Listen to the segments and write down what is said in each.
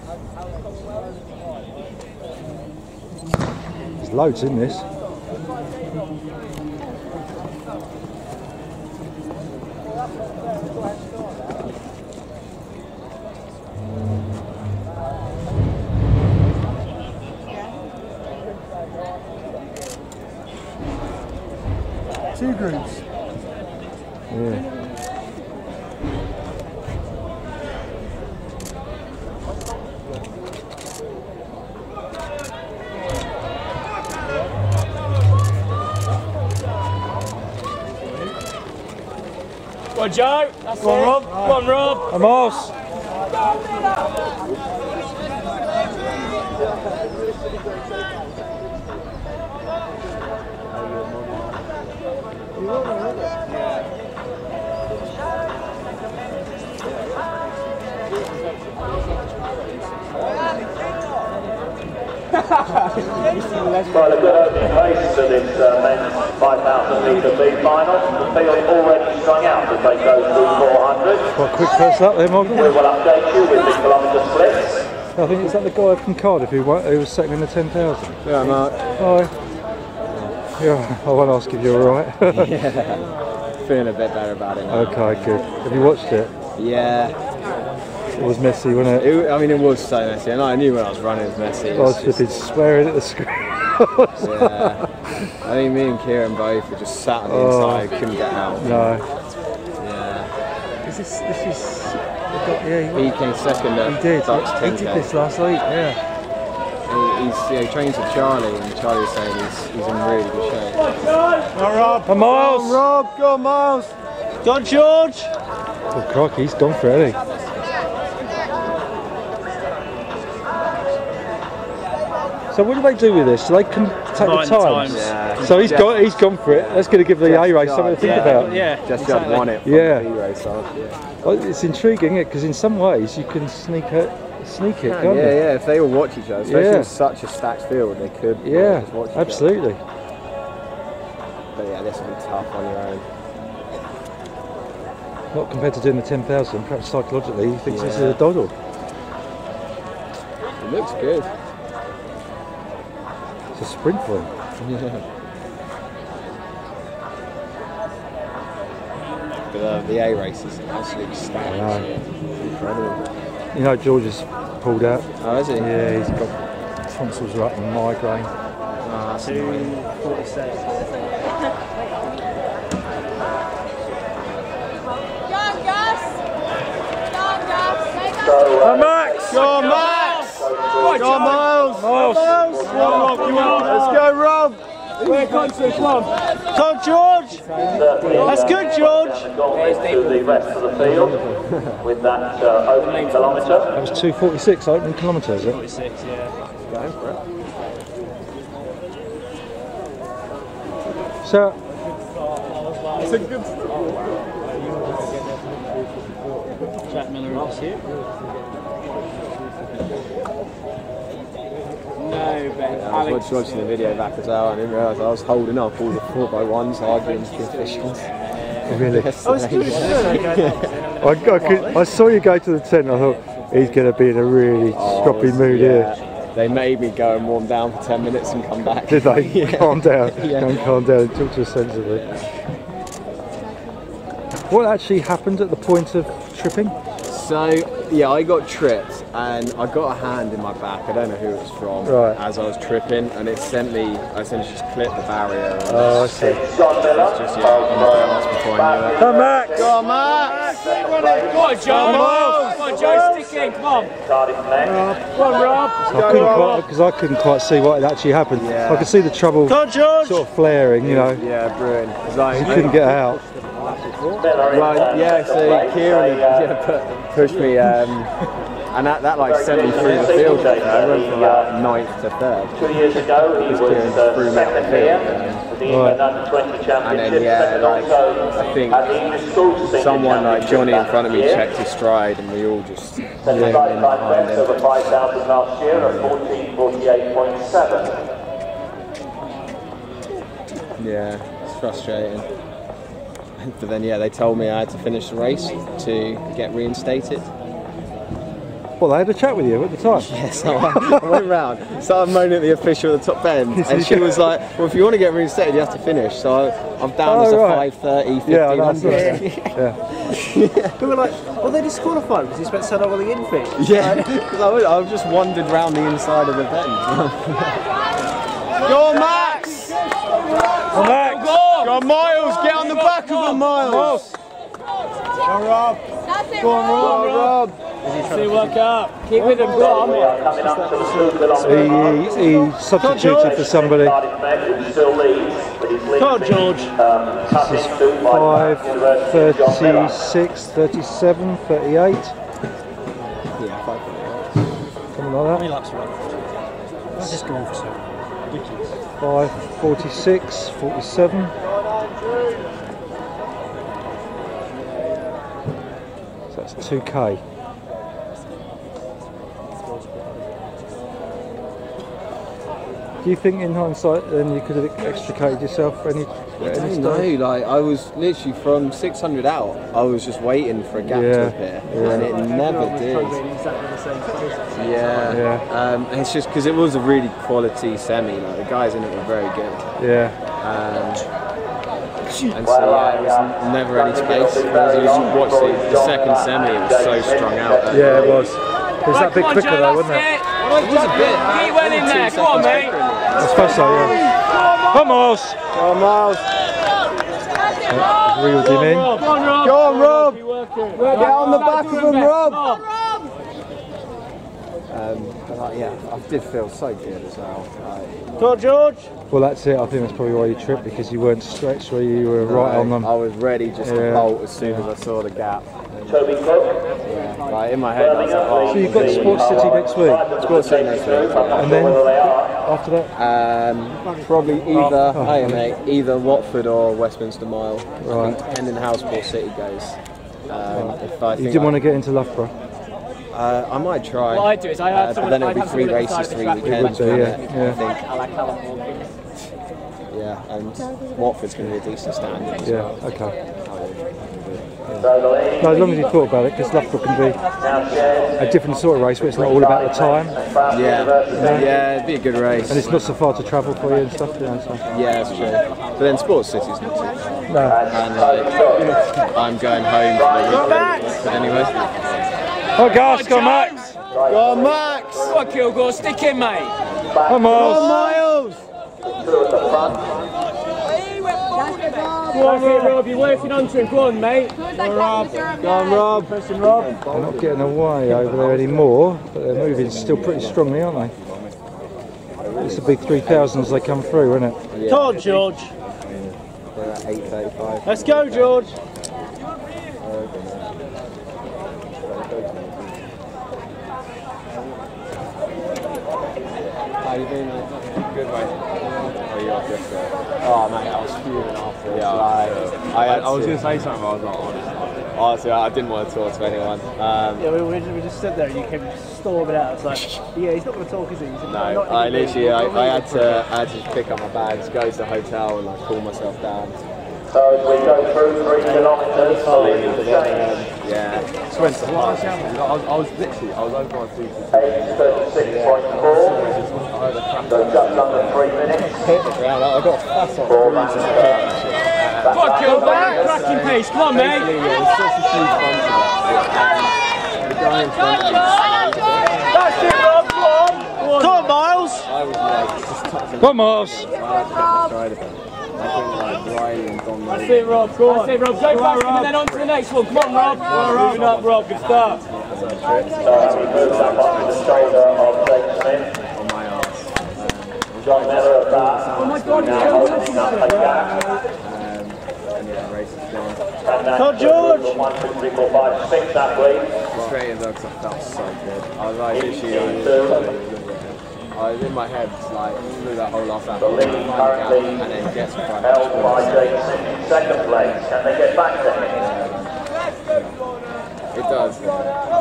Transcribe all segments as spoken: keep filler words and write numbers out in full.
There's loads in this. Two groups. Yeah. Go on, Joe. That's Go on, it. Rob. Go on, Rob. Vamos. Well, a good opening race to this uh, men's five thousand metre B final. The field already strung out as they go through four hundred. Quite quick first up there, Morgan. We will update you with the kilometre splits. I think is that the guy from Cardiff who, won, who was second in the ten thousand? Yeah, Mark. Hi. Yeah, I won't ask if you're alright. Yeah, feeling a bit better about it now. Okay, good. Have you watched it? Yeah. It was messy, wasn't it? it? I mean, it was so messy, and I knew when I was running it was messy. I was flipping swearing at the screen. Yeah. I think me and Kieran both were just sat on the Oh. inside, couldn't get out. No. Yeah. Is this, this is... Yeah, He came second at he did. Bucks He ten did K. this last week, yeah. He, he's, yeah, he trains with Charlie, and Charlie was saying he's, he's in really good shape. Go on, Rob. Go on, Miles. Go on, Rob. Go on, Miles. Go on, George. Oh, crikey, he's gone for it, hasn't he? So what do they do with this? Do they can take Combine the times? times. Yeah. So he's got he's gone for it. That's going to give the A race something to think Yeah, about. yeah. Just exactly. had won it from Yeah. the B race off. Yeah. Well, it's intriguing, isn't it? Because in some ways you can sneak it, sneak it, Yeah, can't yeah, you? yeah, if they all watch each other, especially Yeah. with such a stacked field, they could Yeah, just watch each absolutely. other. But yeah, this will be tough on your own. Not compared to doing the ten thousand. Perhaps psychologically, he thinks this is Yeah. a doddle. It looks good. It's a sprint for him. But uh, the A race is absolutely stacked. I know. Yeah. Incredible. You know, George has pulled out. Oh, is he? Yeah, he's got tonsils are up and migraine. Oh, that's annoying. forty-six. So, uh, Max! Go on, Max. Go Go on, Miles. Miles. Miles. Come on, Rob. You want? Let's go, Rob. Where country? Come on. Come on, George. That's good, George. To the rest of the field with that uh, opening kilometre. That was two forty-six opening kilometres, is it? forty-six, yeah. Going for it. So, It's a good. Jack Miller is here. No, Ben. I was Alex. watching the video back as well, and I didn't realise I was holding up all the four by ones arguing with the officials. really? Yesterday. I, I, could, I saw you go to the tent and I thought, he's going to be in a really Oh, stroppy mood yeah. here. They made me go and warm down for ten minutes and come back. Did they? Yeah. Calm down. Yeah. Go and calm down. Talk to us sensibly. What actually happened at the point of tripping? So, yeah, I got tripped and I got a hand in my back, I don't know who it was from, Right. as I was tripping, and it sent me, I essentially just clipped the barrier. And Oh, I see. John Miller. it's just, yeah, in bounds before I knew it. Come Max! Go on, Max. Go on, Joe. Come on, Joe. Stick in. Come on. Cardiff men. Come on, Rob. I couldn't quite, because I couldn't quite see what had actually happened. Yeah. I could see the trouble Go on, George. sort of flaring, you know. Yeah, brilliant. It's like, You couldn't get out. Miller in, Well, uh, yeah, the so race. Kieran They, uh, yeah, put, pushed me, um, and that, that like sent me through the field. You know, I went from about ninth to third. Two years ago, he was Kieran uh, threw me out the second field, here um, for the England under twenty Championships. And then, yeah, Second like, also I think at the English Schools Senior someone like Championship Johnny in last front of me year. checked his stride, and we all just Second came in starting time behind best over him. five thousand last year at fourteen forty-eight point seven. Yeah, it's frustrating. But then, yeah, they told me I had to finish the race to get reinstated. Well, they had a chat with you at the time. Yes, so I, I went round, started moaning at the official at the top end, and she was like, well, if you want to get reinstated, you have to finish. So I, I'm down Oh, as a right. five thirty, Yeah, fifteen hundred. yeah. yeah. We were like, well, they disqualified because he spent so long on the infield. Yeah, because I, I just wandered round the inside of the tent. Go on, Max! Well, Max. Go on, Miles! Get on the back of him, Miles! Go on, Rob! That's it, Go on, Rob! Rob. See, work up. Keep with him, go on. We are coming up to the two kilometre He, he substituted for somebody. still leads, but he's leading Come on, George. um, cut into by five, University of John Miller. thirty-six, thirty-seven, thirty-eight. Yeah, five Something like that. laps are left? Let's just go on for so. Ridiculous. five, forty-six, forty-seven. So that's two K. Do you think in hindsight then you could have extricated yourself any, I any don't know, stage? like I was literally from six hundred out, I was just waiting for a gap Yeah, to appear, yeah. and it never did. Exactly the same place. Yeah, Yeah. Um, and it's just because it was a really quality semi, like the guys in it were very good. Yeah. Um, and so yeah, there was never any space. Whereas you just watch the, the second semi, it was so strung out. There. Yeah, it was. It was that bit Come on, quicker Joe, though, that's wasn't it? it. It was a bit. Keep well in there, go on, mate. I suppose so, yeah. Come on, Miles. Go on, Miles. Reeled him in. Go on, Rob. Go on, Rob. Keep working. Get on the back of him, Rob. Um, but like, yeah, I did feel so good as well. Like, Go on, George. Well, that's it. I think that's probably why you tripped, because you weren't stretched where you were right on them. I was ready just Yeah. to bolt as soon as I saw the gap. Toby Cook. Yeah, like in my head, I was like, oh, So you've got Sports City next week, Sports City next week. and then after that, Um, probably either, hey mate, either Watford or Westminster Mile. I Right. think depending how Sports City goes. Um, if I you think didn't I, want to get into Loughborough. uh, I might try. What I do is I uh, have but someone, then I'd it'll be have three someone at the races, side of the three track with weekends. It would be, wouldn't it? yeah, yeah. I think. I like Callum Walking. Yeah, and Watford's going to be a decent stand. Yeah, okay. So the lead. No, as long as you thought about it, because Loughborough can be Now shares. a different sort of race where it's not all about the time, Yeah, yeah, it'd be a good race. and it's not so far to travel for you and stuff, you know, so. Yeah, that's true. But then Sports City's not too far. No. And like, I'm going home for the weekend. But anyway. Oh, Gus, go Max! Go on, Max. Go on, Kilgore, stick in, mate. Come Go on, on! Miles. Two at the front. Go on, Rob, you're working onto him. Go on, mate. Go on, Rob. Go on, Rob. Pressing Rob. They're not getting away over there anymore, but they're moving still pretty strongly, aren't they? It's the big three thousand as they come through, isn't it? Yeah, Come on, George. they're at eight thirty-five. Let's go, George. How you doing, mate? Good, mate. Oh, you off yesterday? Oh, mate, I was fuming afterwards. Yeah, like, I, I, had I was to- going to say something, but I was like, honestly. Honestly, I didn't want to talk to anyone. Um, Yeah, we, we, we just stood there and you came storming out. It's like, yeah, he's not going to talk, is he? He said, no, not I even literally, I, me. I had to, I had to pick up my bags, go to the hotel, and like cool myself down. So as we go through three kilometres, the lead And is then, changed. um, yeah, Well, honestly, I was, I was literally, I was over on two. Age thirty-six point four. So just under three minutes. hit the ground. I got fat on Four cruising laps the to championship. Go on, Kilgore, cracking pace. Come on, mate. Basically, yeah, it was such a huge bunch of us. The guy in front of me, That's it, Rob. Go on. Come on, Miles. I was like, just touching Come on, Miles! the side of him. I think like Riley and Don That's it, Rob. Go on. That's it, Rob. Go fast and then on to the next one. Come on, Rob. Moving up, Rob. Good start. So as we move up onto the shoulder of Jake Smith. on my arse. John Miller at that. Oh my God, Now opening up a gap. Um, and yeah, race is gone. And that's Come on, George. one, two, three, four, five, six athlete. Frustrated though, because I felt so good. I was like, literally, Into I was in my head, like, through that whole last lap, the lead and currently then gets front. held by Jake Smith in second place. Can they get back to him? It does.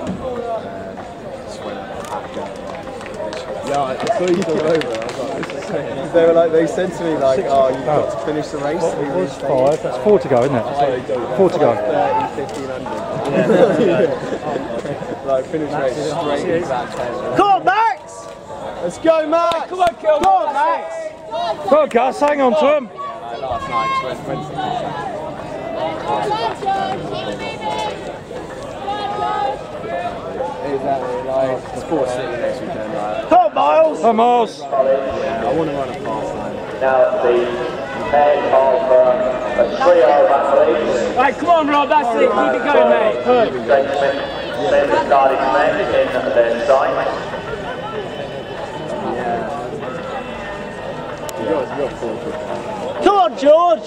Uh, just went back up. Yeah, I saw you come over. I was like, this is They were like, they said to me like, oh, you've got to finish the race. What was five? That's four to go, isn't it? Four to go. thirty, fifteen hundred. Like, finish the race straight into that ten. Come on, Max! Let's go, Max! Come on, Come on, Max! Go on, Gus, hang on to him. Yeah, like last night, just went, went to Exactly, like Sports City next weekend, right? Come on, Miles! Come on, Miles. Yeah, I want to run a fast line. Now the head of uh, a trio of athletes. Right, come on, Rob, that's it. Keep it going, mate. James Smith then started men in their sight. Come on, George!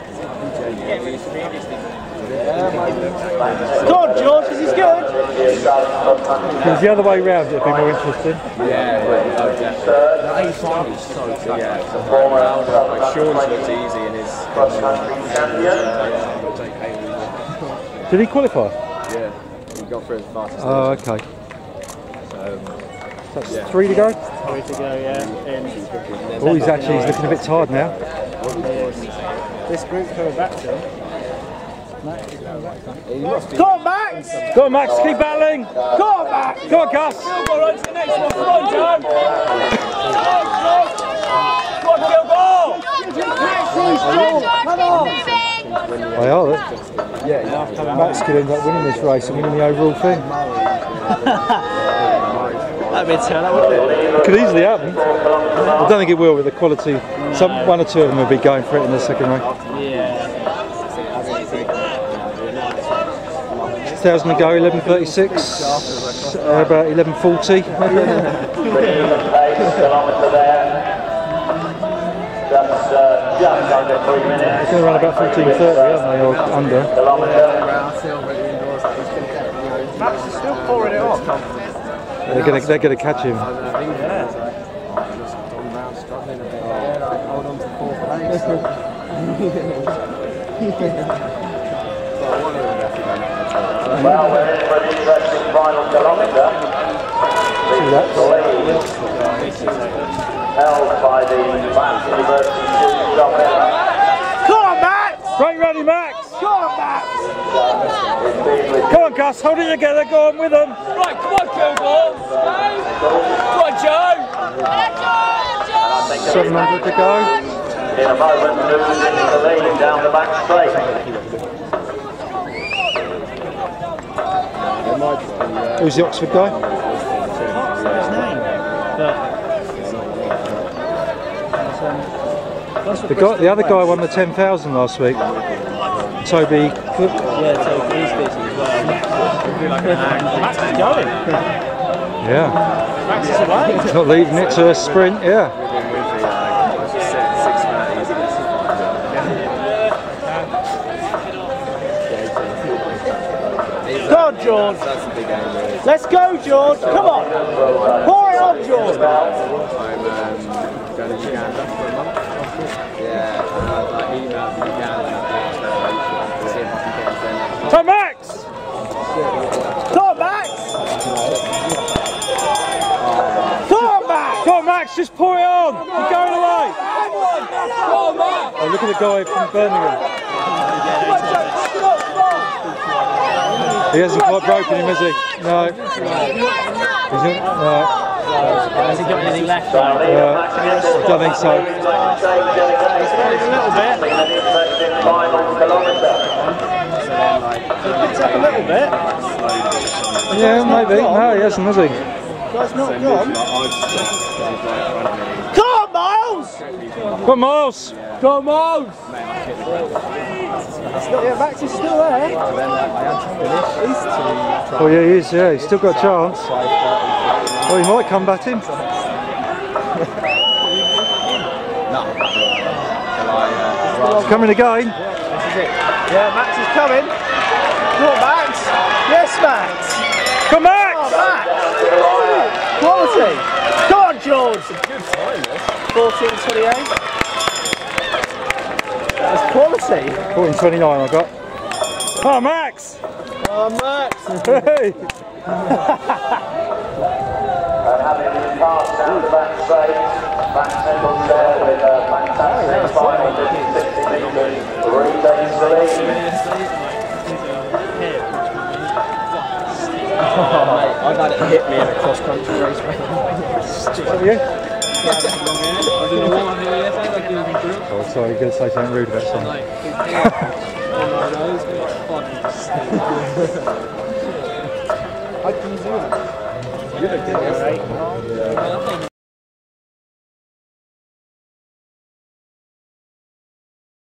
Come on, George, because he's good! If it was the other way round, it'd be more interesting. Yeah, well, oh, definitely. The A five is so good. Yeah, it's a four round. Like Sean's looked easy in his. Did he qualify? Yeah, he got through his fastest. Oh, okay. So, That's yeah. three to go? Three to go, yeah. In. Oh, he's actually he's looking a bit tired now. This group's coming back to him. Come on, Max! Go on, Max, keep battling! Come on, Max! Go on, Gus! Go on to the next one. Come on, John! Come on, Come on! They are, they? Yeah, Max could end up winning this race and winning the overall thing. That'd be a turn, wouldn't it? It could easily happen. I don't think it will with the quality. Some one or two of them will be going for it in the second race. Yeah. six thousand to go, eleven thirty-six, uh, about eleven forty. kilometre there. Just, uh, just under three minutes. They're going to run about fourteen thirty, aren't they, or under? Max is still pouring it on. They're going to, they're going to catch him. Well, we're in for an interesting final kilometre. The lead held by the Bath University student Chopella. Come on, Max! Great running, Max! Come on, Max! Come on, Gus, hold it together, go on with them! Right, come on, Kilgore! Come on, Joe! seven hundred to go. In a moment, losing the lead down the back straight. Who's the Oxford guy? The guy, the other guy won the ten thousand last week. Toby Cook. Yeah, Toby, he's busy as well. Max is going. Yeah. Max is away. He's not leaving it to a sprint, yeah. Go on, George. Let's go, George. Come on. Pour it on, George. I'm um, going to Uganda for a month. Yeah, and I like, emailed the Uganda to see if I can get there next month. Come Max! Come on, Max. Come on, Max. Come on, Max, just pour it on! You're going away! Oh, look at the guy from Birmingham. He hasn't quite broken him, has he? No. He's not, no. Has he got anything left? Uh, I don't think so. A little bit. It's up a little bit. Yeah, maybe. No, he hasn't, has he? Guy's not gone. Come on, Miles! Come on, Miles! Come on, Miles! Yeah, Max is still there. He's two. Oh yeah, he is, yeah, he's still got a chance. Well, he might come back in. He's coming again. Yeah, Max is coming. Come on, Max. Yes, Max. Come Max! Come on, Max. Quality. Come on, George. fourteen twenty-eight. That's quality. fourteen twenty-nine I got. Oh, Max! Oh, Max. Hey! And having been passed down the back straight, back singles there with a fantastic final sixty metres, retains the lead. Oh, mate, I've had it hit me in a cross-country race, mate. Yeah? Oh, sorry, you're going to say something rude about something. How can you do that? You look alright.